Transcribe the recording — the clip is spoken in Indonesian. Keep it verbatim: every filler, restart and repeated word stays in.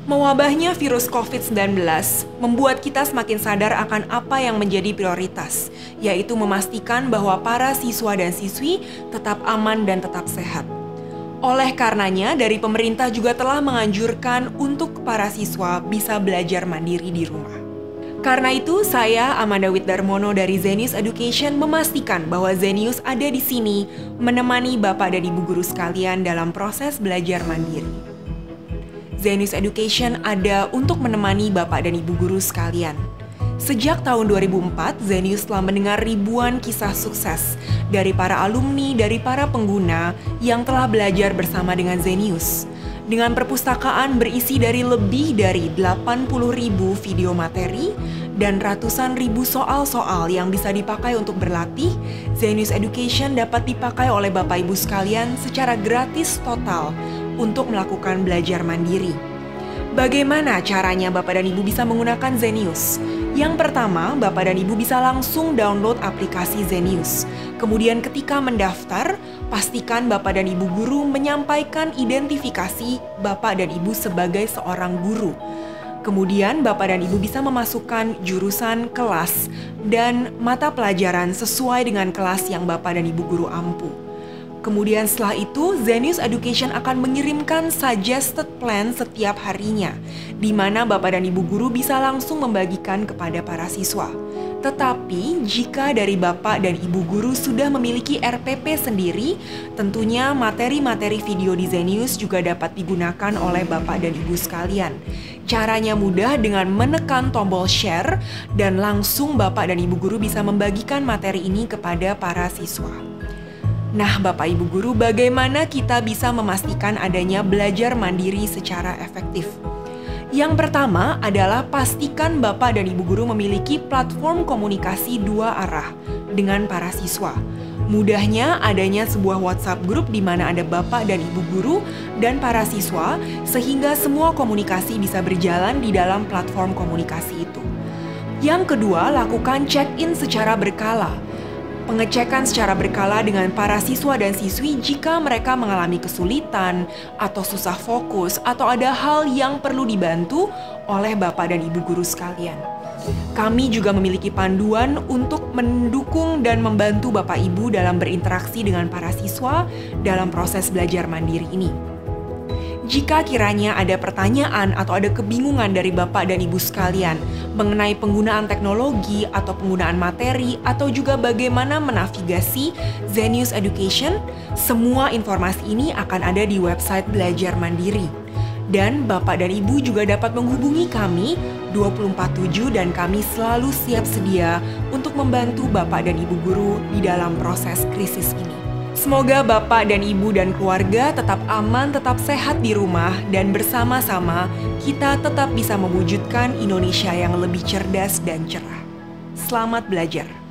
Mewabahnya virus covid sembilan belas membuat kita semakin sadar akan apa yang menjadi prioritas, yaitu memastikan bahwa para siswa dan siswi tetap aman dan tetap sehat. Oleh karenanya, dari pemerintah juga telah menganjurkan untuk para siswa bisa belajar mandiri di rumah. Karena itu, saya, Amanda Widdarmono dari Zenius Education, memastikan bahwa Zenius ada di sini menemani Bapak dan Ibu guru sekalian dalam proses belajar mandiri. Zenius Education ada untuk menemani Bapak dan Ibu guru sekalian. Sejak tahun dua ribu empat, Zenius telah mendengar ribuan kisah sukses dari para alumni, dari para pengguna yang telah belajar bersama dengan Zenius. Dengan perpustakaan berisi dari lebih dari delapan puluh ribu video materi dan ratusan ribu soal-soal yang bisa dipakai untuk berlatih, Zenius Education dapat dipakai oleh Bapak Ibu sekalian secara gratis total untuk melakukan belajar mandiri. Bagaimana caranya Bapak dan Ibu bisa menggunakan Zenius? Yang pertama, Bapak dan Ibu bisa langsung download aplikasi Zenius. Kemudian ketika mendaftar, pastikan Bapak dan Ibu guru menyampaikan identifikasi Bapak dan Ibu sebagai seorang guru. Kemudian Bapak dan Ibu bisa memasukkan jurusan, kelas, dan mata pelajaran sesuai dengan kelas yang Bapak dan Ibu guru ampu. Kemudian setelah itu, Zenius Education akan mengirimkan suggested plan setiap harinya, di mana Bapak dan Ibu guru bisa langsung membagikan kepada para siswa. Tetapi, jika dari Bapak dan Ibu guru sudah memiliki R P P sendiri, tentunya materi-materi video di Zenius juga dapat digunakan oleh Bapak dan Ibu sekalian. Caranya mudah dengan menekan tombol share, dan langsung Bapak dan Ibu guru bisa membagikan materi ini kepada para siswa. Nah, Bapak Ibu guru, bagaimana kita bisa memastikan adanya belajar mandiri secara efektif? Yang pertama adalah pastikan Bapak dan Ibu guru memiliki platform komunikasi dua arah dengan para siswa. Mudahnya adanya sebuah WhatsApp group di mana ada Bapak dan Ibu guru dan para siswa, sehingga semua komunikasi bisa berjalan di dalam platform komunikasi itu. Yang kedua, lakukan check-in secara berkala. Pengecekan secara berkala dengan para siswa dan siswi jika mereka mengalami kesulitan atau susah fokus atau ada hal yang perlu dibantu oleh Bapak dan Ibu guru sekalian. Kami juga memiliki panduan untuk mendukung dan membantu Bapak Ibu dalam berinteraksi dengan para siswa dalam proses belajar mandiri ini. Jika kiranya ada pertanyaan atau ada kebingungan dari Bapak dan Ibu sekalian mengenai penggunaan teknologi atau penggunaan materi atau juga bagaimana menavigasi Zenius Education, semua informasi ini akan ada di website Belajar Mandiri. Dan Bapak dan Ibu juga dapat menghubungi kami dua puluh empat tujuh dan kami selalu siap sedia untuk membantu Bapak dan Ibu guru di dalam proses krisis ini. Semoga Bapak dan Ibu dan keluarga tetap aman, tetap sehat di rumah, dan bersama-sama kita tetap bisa mewujudkan Indonesia yang lebih cerdas dan cerah. Selamat belajar!